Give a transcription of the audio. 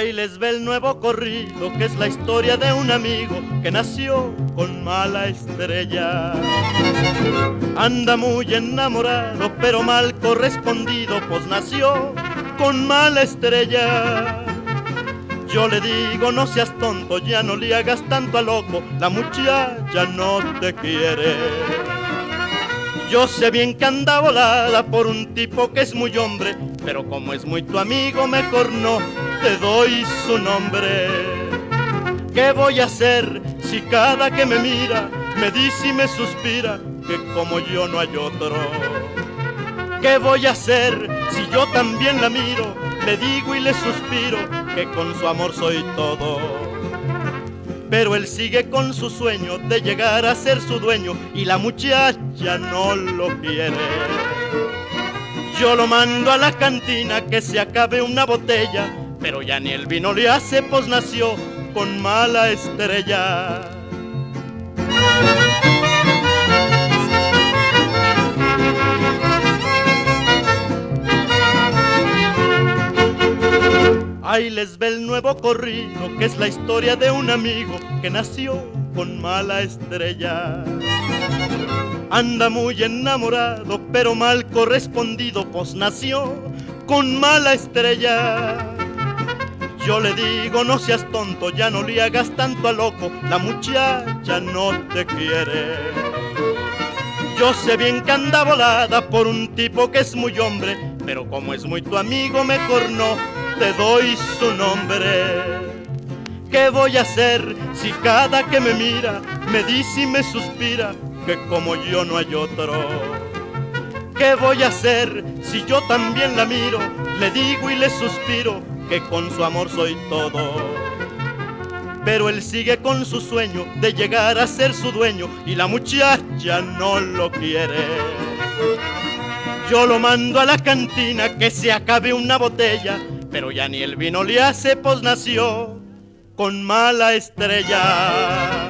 Ahí les ve el nuevo corrido, que es la historia de un amigo que nació con mala estrella. Anda muy enamorado, pero mal correspondido, pues nació con mala estrella. Yo le digo, no seas tonto, ya no le hagas tanto a loco, la muchacha no te quiere. Yo sé bien que anda volada por un tipo que es muy hombre, pero como es muy tu amigo, mejor no te doy su nombre. ¿Qué voy a hacer si cada que me mira me dice y me suspira que como yo no hay otro? ¿Qué voy a hacer si yo también la miro, le digo y le suspiro que con su amor soy todo? Pero él sigue con su sueño de llegar a ser su dueño y la muchacha no lo quiere. Yo lo mando a la cantina que se acabe una botella, pero ya ni el vino le hace, pues nació con mala estrella. Ahí les ve el nuevo corrido, que es la historia de un amigo que nació con mala estrella. Anda muy enamorado, pero mal correspondido, pues nació con mala estrella. Yo le digo, no seas tonto, ya no le hagas tanto a loco, la muchacha no te quiere. Yo sé bien que anda volada por un tipo que es muy hombre, pero como es muy tu amigo, mejor no te doy su nombre. ¿Qué voy a hacer si cada que me mira me dice y me suspira que como yo no hay otro? ¿Qué voy a hacer si yo también la miro, le digo y le suspiro que con su amor soy todo? Pero él sigue con su sueño de llegar a ser su dueño y la muchacha no lo quiere. Yo lo mando a la cantina que se acabe una botella, pero ya ni el vino le hace, pues nació con mala estrella.